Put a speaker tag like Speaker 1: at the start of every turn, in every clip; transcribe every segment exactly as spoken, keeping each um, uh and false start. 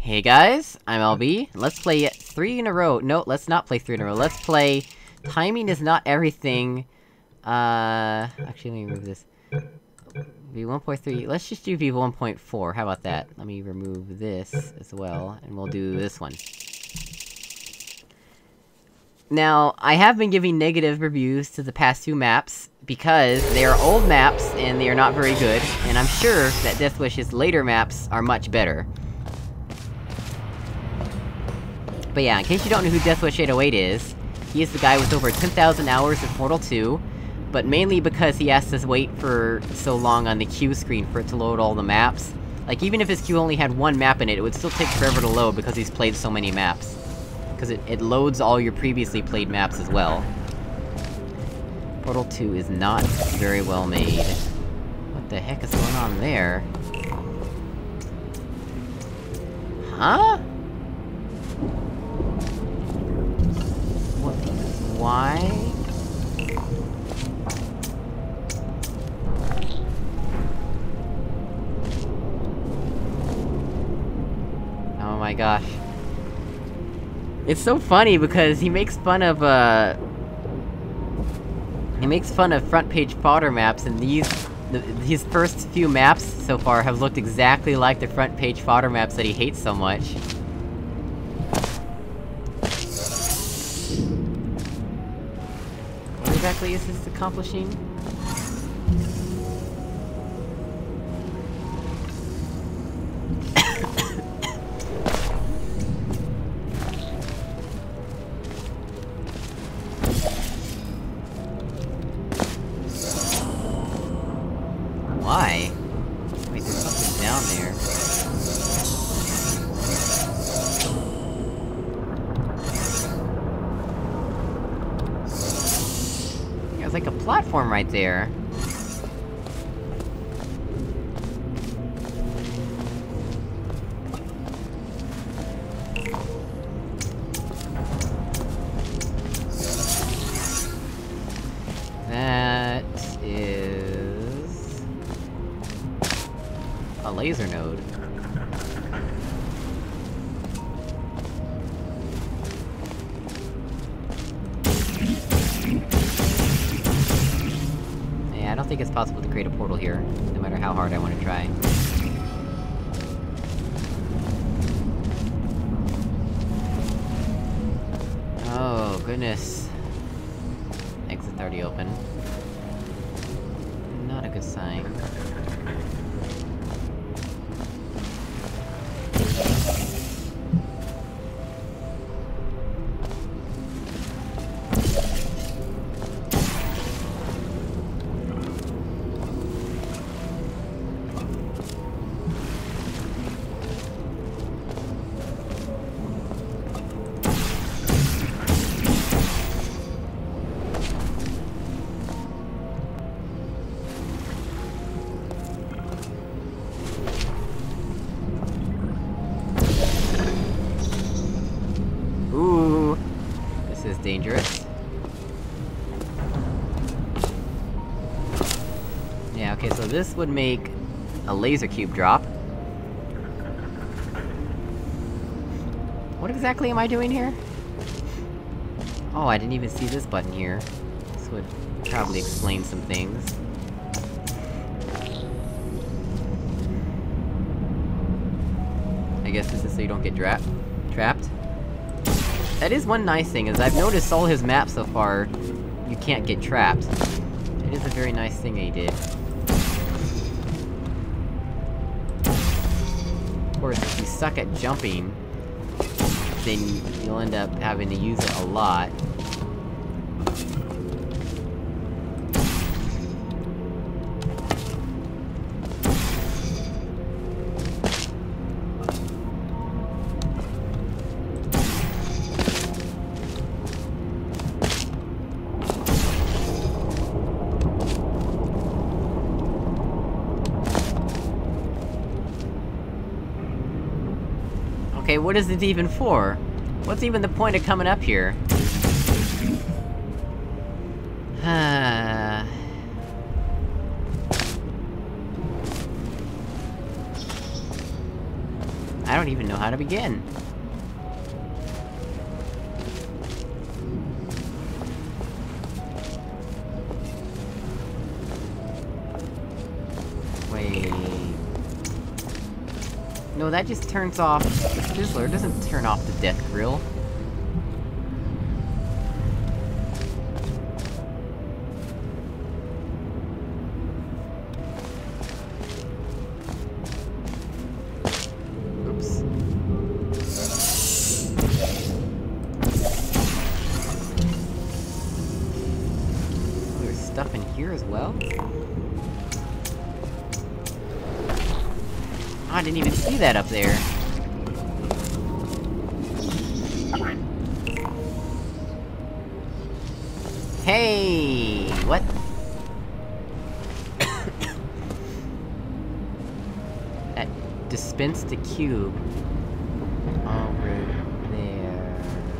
Speaker 1: Hey guys, I'm L B. Let's play three in a row. No, let's not play three in a row. Let's play Timing is Not Everything. Uh... Actually, let me remove this. v one point three. Let's just do v one point four. How about that? Let me remove this as well, and we'll do this one. Now, I have been giving negative reviews to the past two maps, because they are old maps, and they are not very good, and I'm sure that DeathWish's later maps are much better. But yeah, in case you don't know who DeathWish eight oh eight is, he is the guy with over ten thousand hours of Portal two, but mainly because he has to wait for so long on the queue screen for it to load all the maps. Like, even if his queue only had one map in it, it would still take forever to load because he's played so many maps. Because it, it loads all your previously played maps as well. Portal two is not very well made. What the heck is going on there? Huh? What? Why? Oh my gosh. It's so funny because he makes fun of, uh... He makes fun of front-page fodder maps, and these... The, his first few maps so far have looked exactly like the front-page fodder maps that he hates so much. What exactly is this accomplishing? Why? Wait, there's something down there. There's like a platform right there. That is... a laser node. Yeah, I don't think it's possible to create a portal here, no matter how hard I want to try. Oh, goodness. Exit's already open. Not a good sign. Ooh, this is dangerous. Yeah, okay, so this would make a laser cube drop. What exactly am I doing here? Oh, I didn't even see this button here. This would probably explain some things. I guess this is so you don't get dra- trapped? That is one nice thing, is I've noticed all his maps so far, you can't get trapped. It is a very nice thing that he did. Of course, if you suck at jumping, then you'll end up having to use it a lot. Okay, what is it even for? What's even the point of coming up here? I I don't even know how to begin. Wait... No, that just turns off the fizzler, it doesn't turn off the death grill. Oops. Oh, there's stuff in here as well? I didn't even see that up there. Hey, what? That dispensed a cube over there.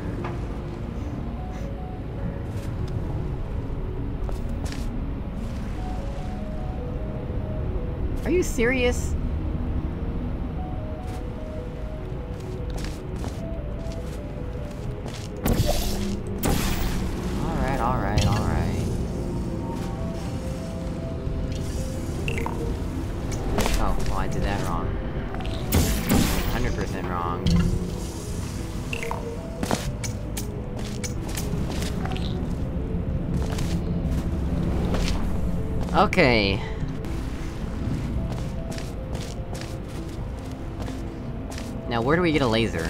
Speaker 1: Are you serious? Alright, alright. Oh, well I did that wrong. one hundred percent wrong. Okay. Now where do we get a laser?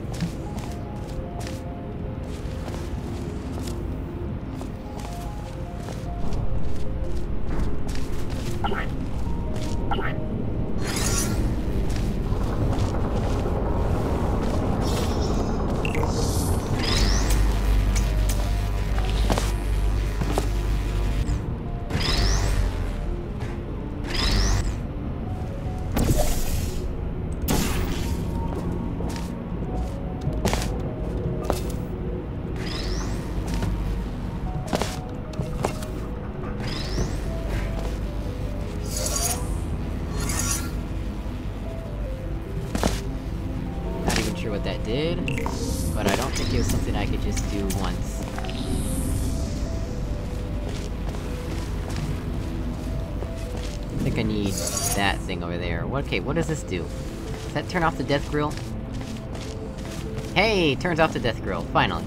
Speaker 1: Sure what that did, but I don't think it was something I could just do once. I think I need that thing over there. Okay, what does this do? Does that turn off the death grill? Hey! Turns off the death grill, finally.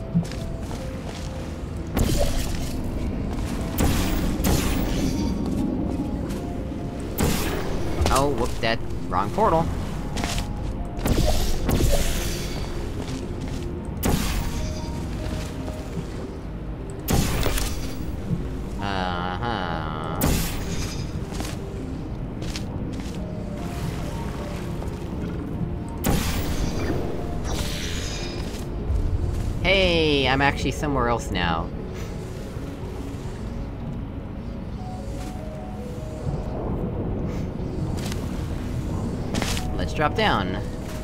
Speaker 1: Oh, whoop, that... wrong portal. Uh-huh. Hey, I'm actually somewhere else now. Let's drop down.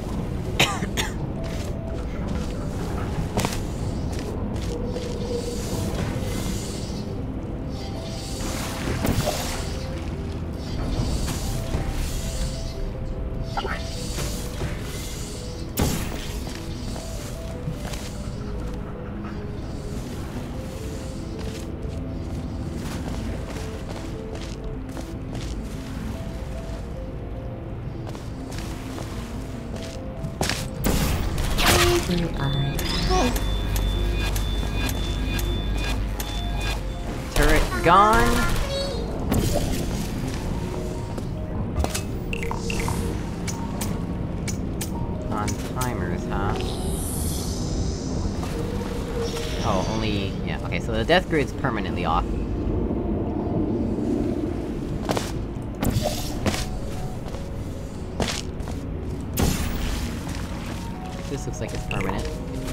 Speaker 1: Turret gone. On timers, huh? Oh, only... yeah, okay, so the death grid's permanently off. This looks like it's permanent.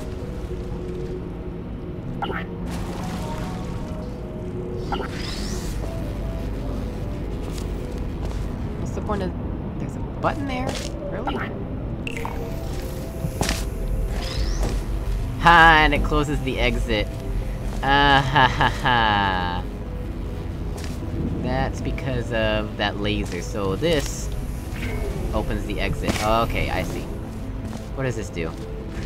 Speaker 1: What's the point of... there's a button there? Really? Ha! And it closes the exit. Ah ha ha ha! That's because of that laser, so this... opens the exit. Oh, okay, I see. What does this do?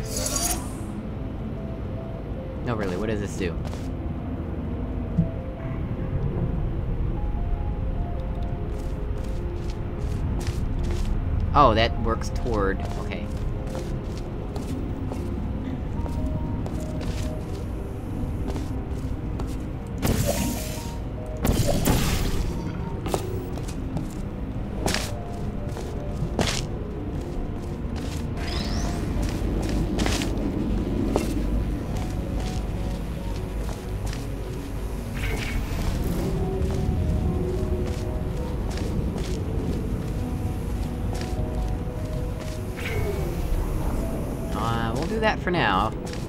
Speaker 1: No, really, what does this do? Oh, that works toward... okay. Do that for now.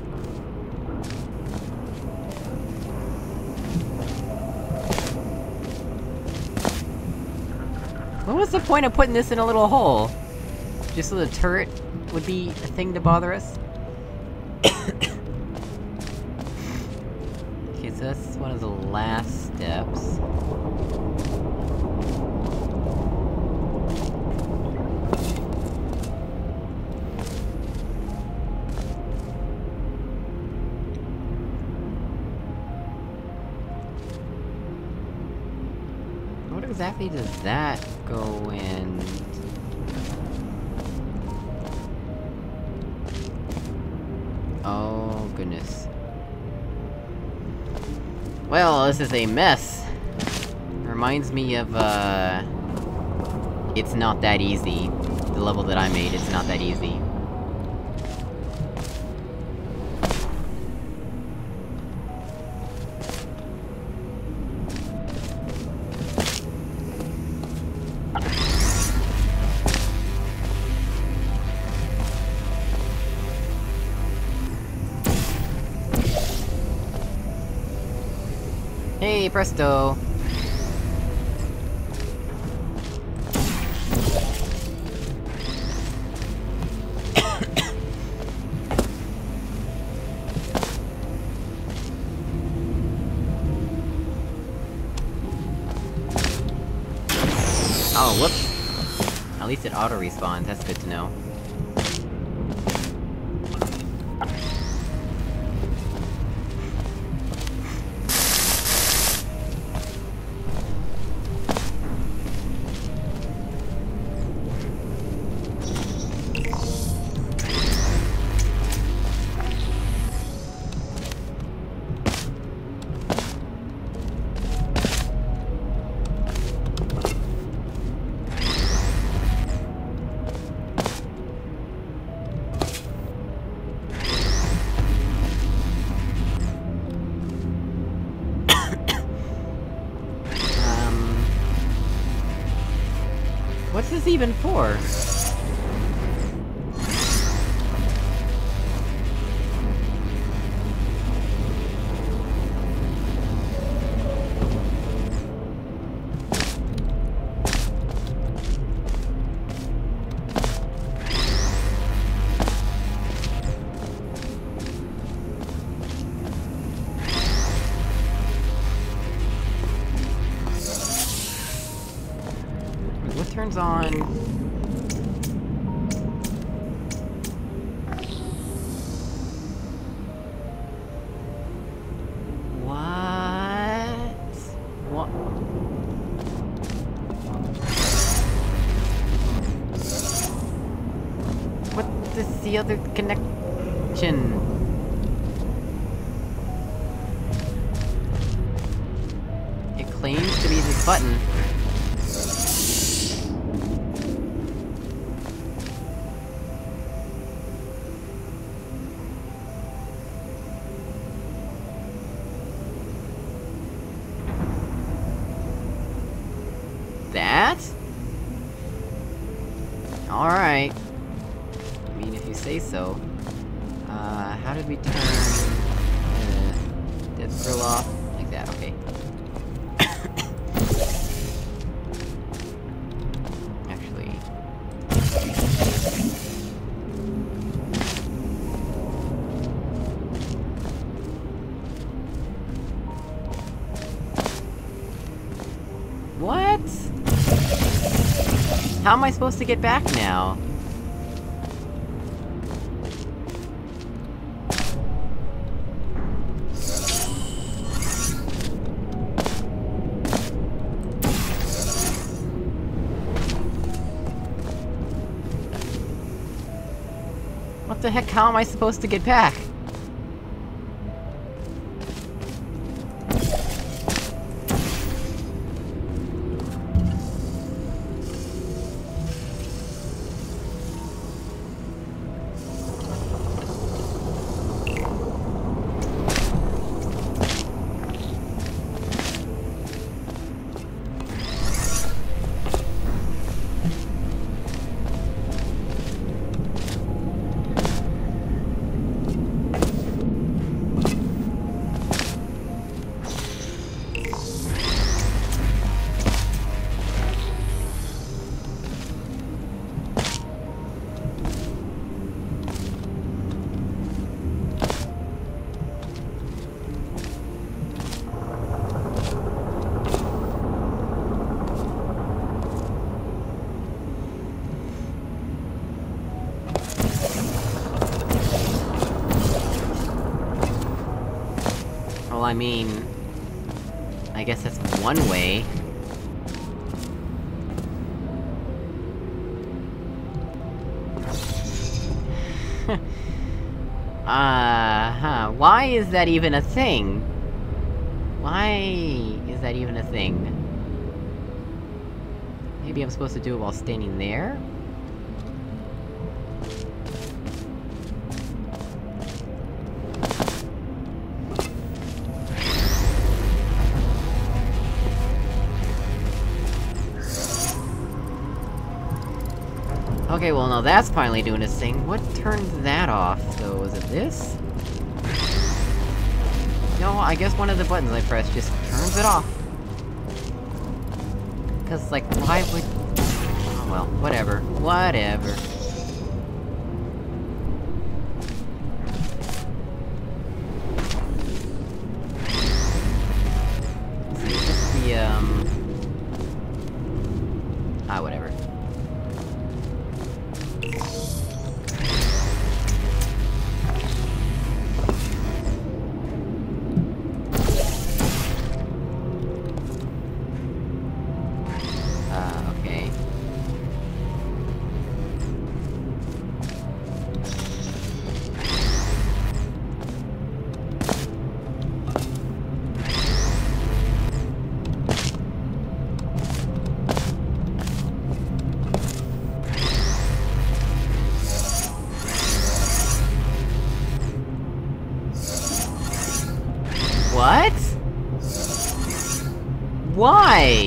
Speaker 1: What was the point of putting this in a little hole? Just so the turret would be a thing to bother us? Okay, so that's one of the last steps. What exactly does that go in? Oh, goodness. Well, this is a mess! Reminds me of, uh... It's Not That Easy. The level that I made, It's Not That Easy. Hey, presto! Oh, whoops! At least it auto-respawns, that's good to know. What's this even for? What turns on... What? What? What is the other connection? It claims to be this button. That? Alright. I mean, if you say so. Uh, how did we turn... Uh, Death Grill off? Like that, okay. Actually... What? How am I supposed to get back now? What the heck, how am I supposed to get back? Well, I mean... I guess that's one way. Uh, huh. Why is that even a thing? Why is that even a thing? Maybe I'm supposed to do it while standing there? Okay, well now that's finally doing its thing. What turned that off, though? Was it this? No, I guess one of the buttons I pressed just turns it off. Cause, like, why would... Oh well, whatever. Whatever. See, is this the, um... Ah, whatever. What? Why?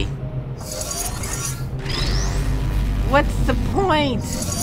Speaker 1: What's the point?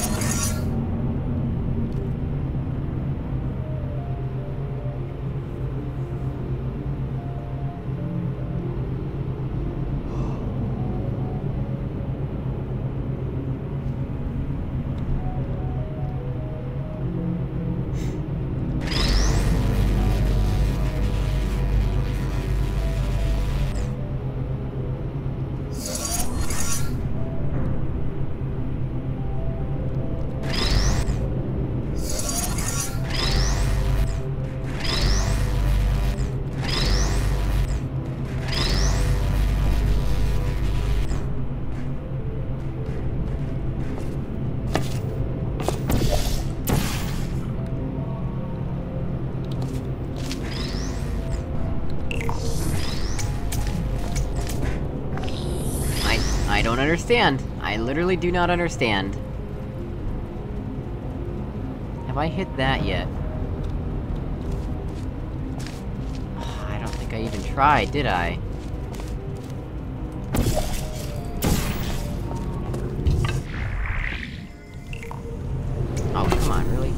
Speaker 1: I don't understand. I literally do not understand. Have I hit that yet? I don't think I even tried, did I? Oh, come on, really?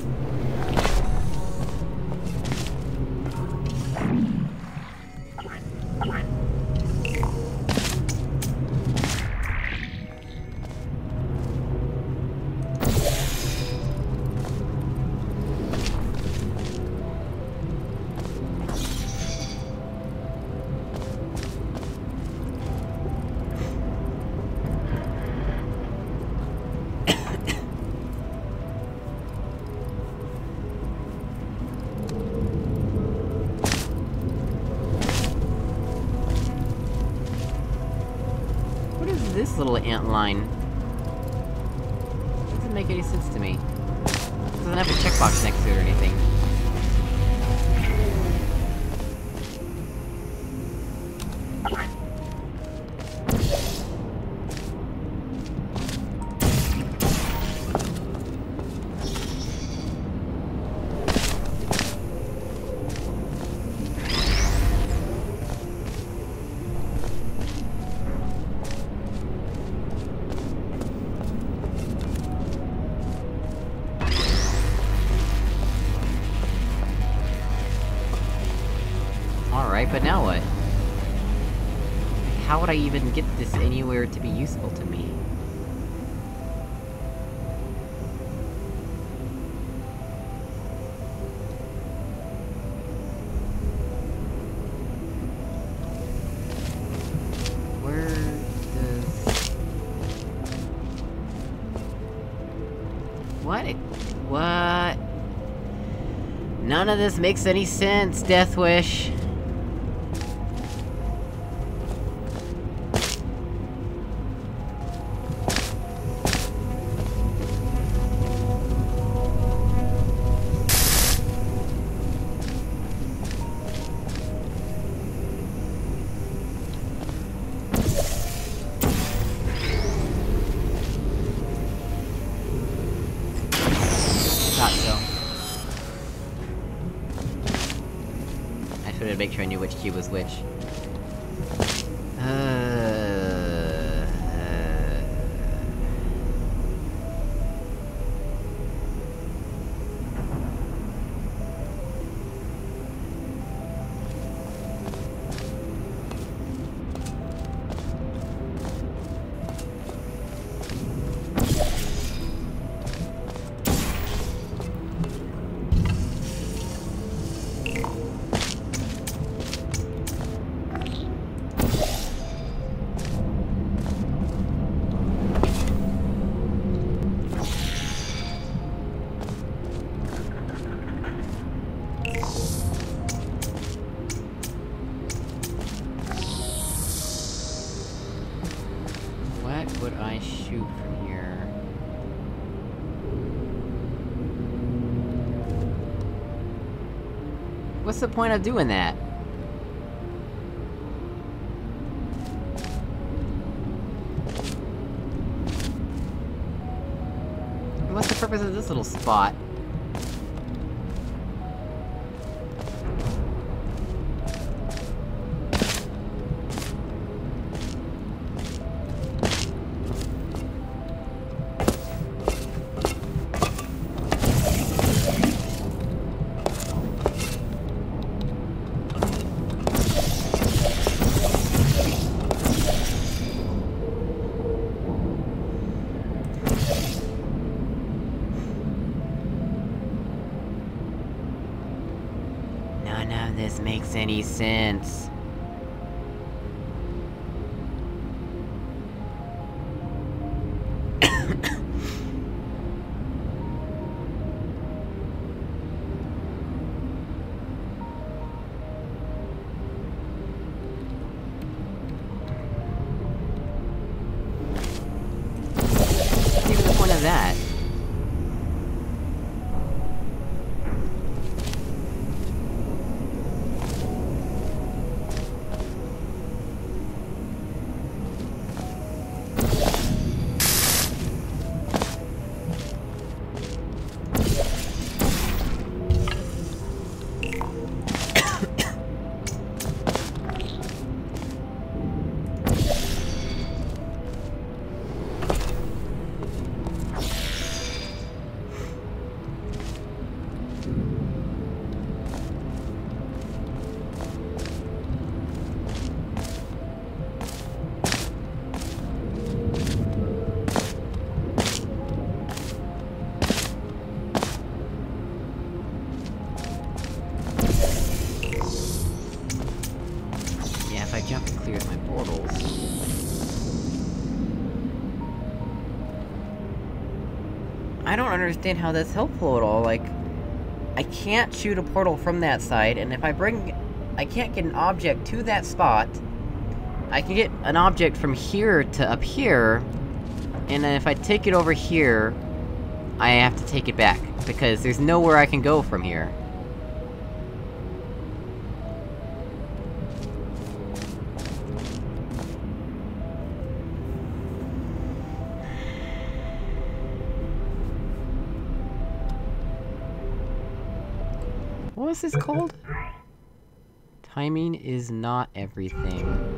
Speaker 1: This little ant line doesn't make any sense to me. So doesn't have a checkbox next to it or anything. Alright, but now what? How would I even get this anywhere to be useful to me? Where does... What? What? None of this makes any sense, DeathWish! Thought so. I should have made sure I knew which key was which. Uh... What would I shoot from here? What's the point of doing that? What's the purpose of this little spot? None of this makes any sense. What's even the point of that? I jump and clear my portals. I don't understand how that's helpful at all, like... I can't shoot a portal from that side, and if I bring... I can't get an object to that spot... I can get an object from here to up here... and then if I take it over here... I have to take it back. because there's nowhere I can go from here. What was this called? Timing is not everything.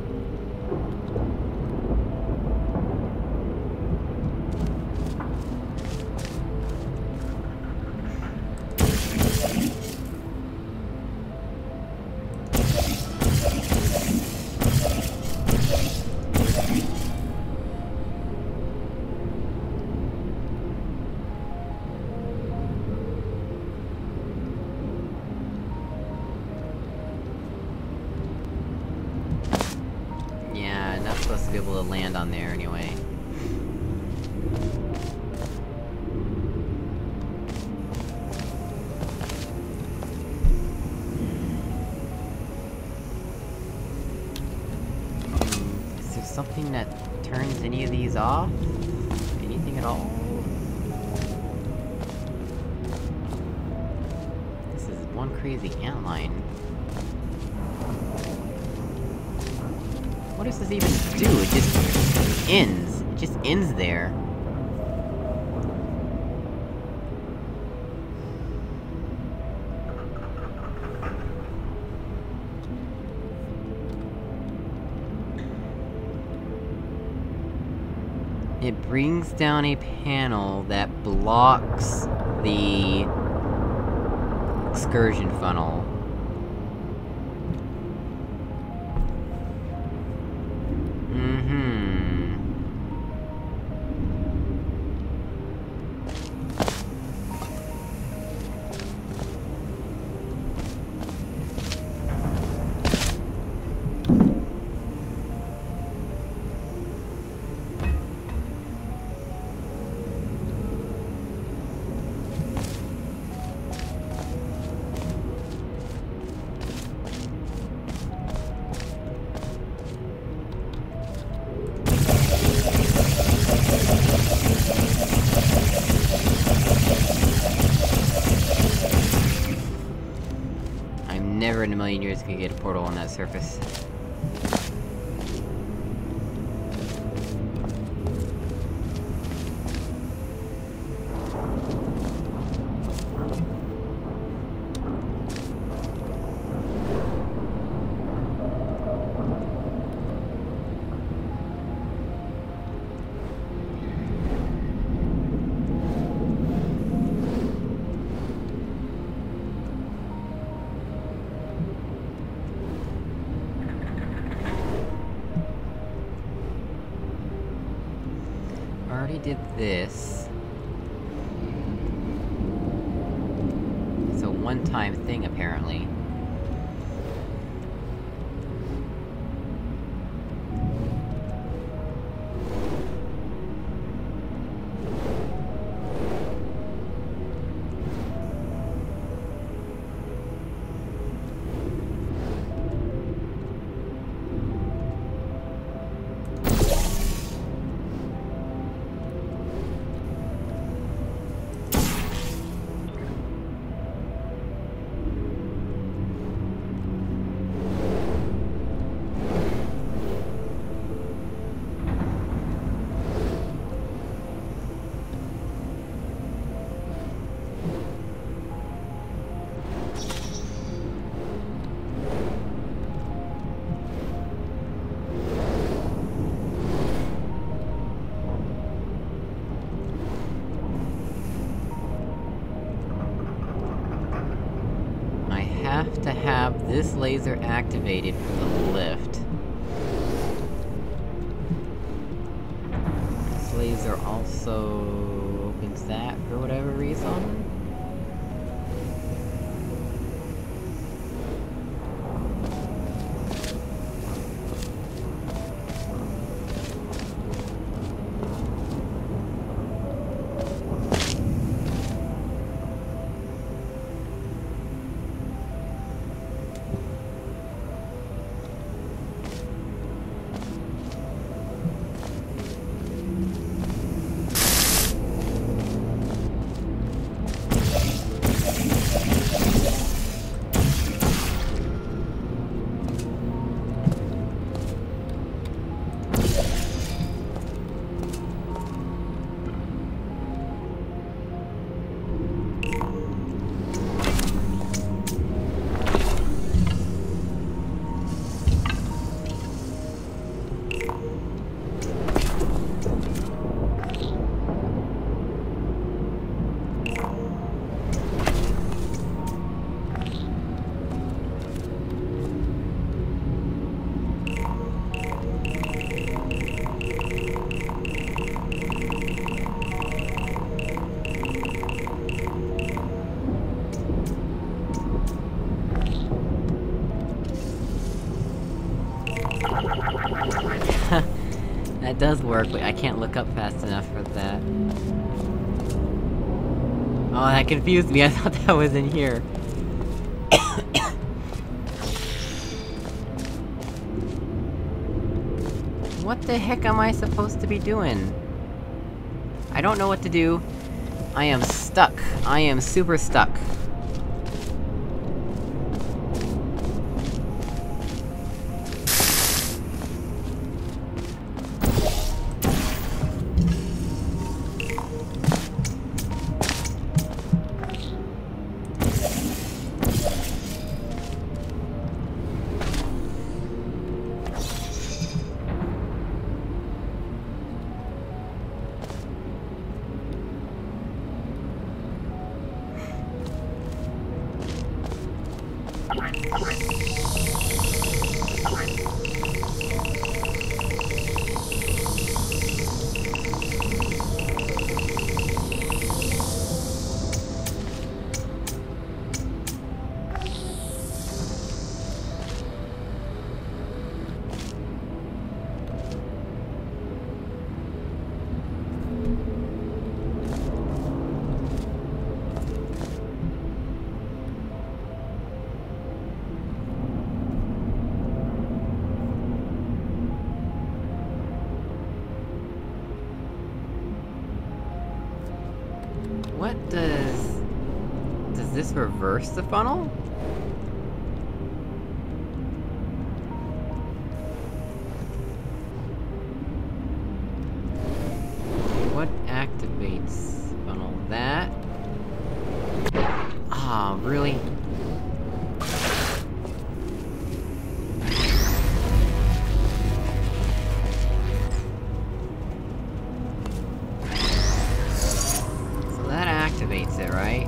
Speaker 1: Yeah, not supposed to be able to land on there anyway. Hmm, is there something that turns any of these off? Anything at all? This is one crazy antline. What does this even do? It just ends. It just ends there. It brings down a panel that blocks the excursion funnel. Never in a million years can get a portal on that surface. Already did this. It's a one-time thing, apparently. Have to have this laser activated for the lift. This laser also opens that for whatever reason. That does work, but I can't look up fast enough for that. Oh, that confused me, I thought that was in here. What the heck am I supposed to be doing? I don't know what to do. I am stuck. I am super stuck. What does... Does this reverse the funnel? What activates funnel? That? Ah, oh, really? Activates it, right?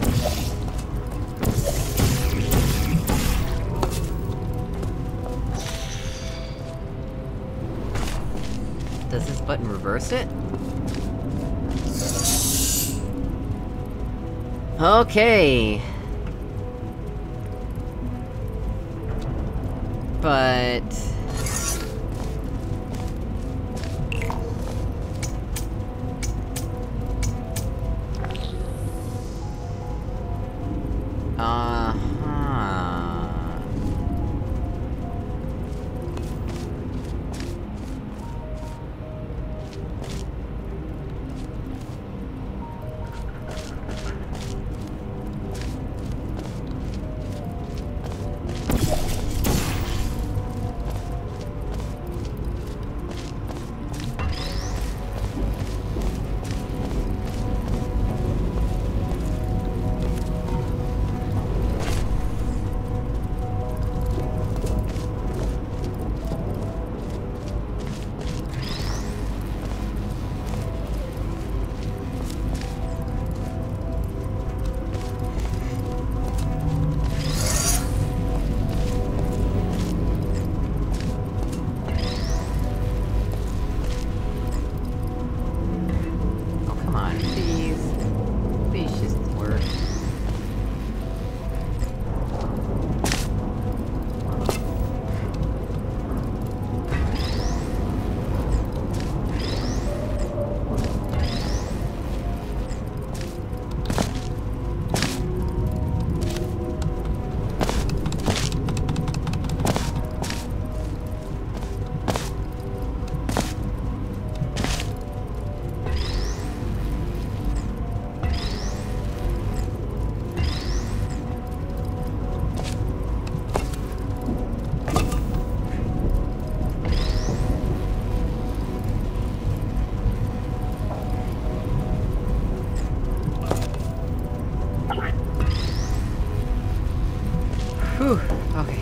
Speaker 1: Does this button reverse it? Okay... But... Whew, okay.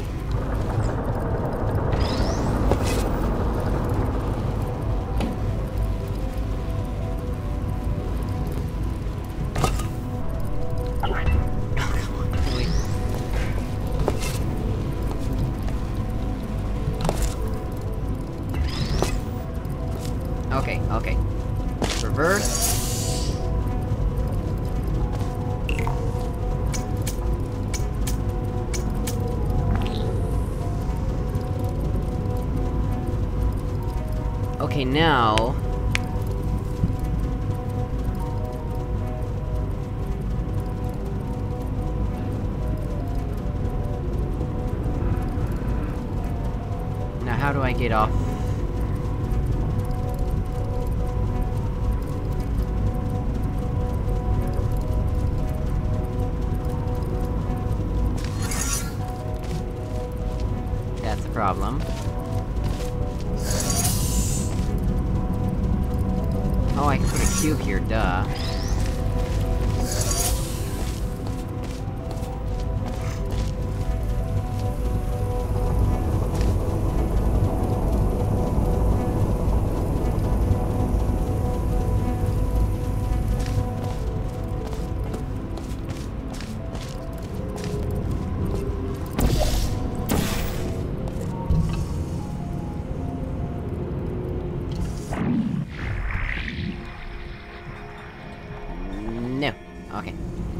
Speaker 1: Okay, okay. Reverse. Okay, now... Now how do I get off? That's a problem. Oh, I can put a cube here, duh. No. Okay.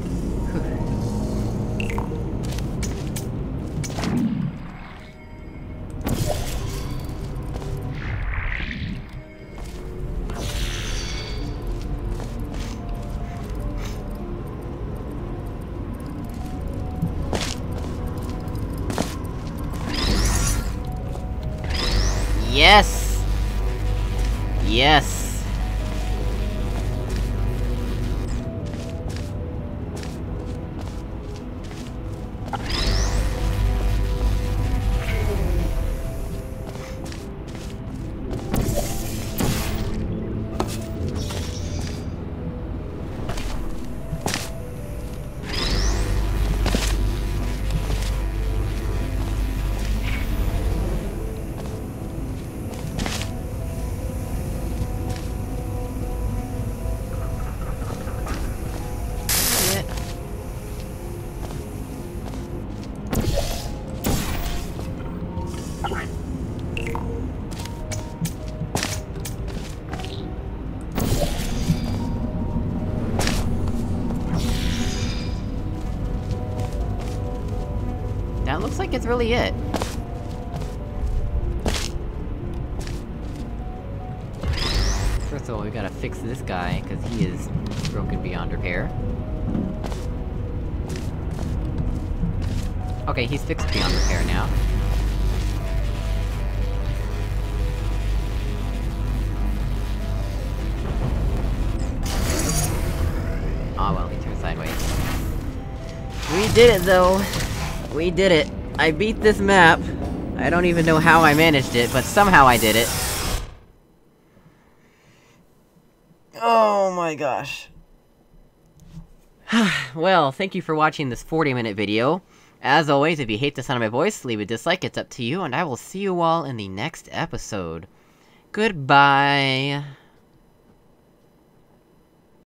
Speaker 1: Yes! Yes! That looks like it's really it. First of all, we gotta fix this guy, cause he is broken beyond repair. Okay, he's fixed beyond repair now. Ah, well, he turned sideways. We did it, though! We did it! I beat this map! I don't even know how I managed it, but somehow I did it! Oh my gosh. Well, thank you for watching this forty minute video. As always, if you hate the sound of my voice, leave a dislike, it's up to you, and I will see you all in the next episode. Goodbye!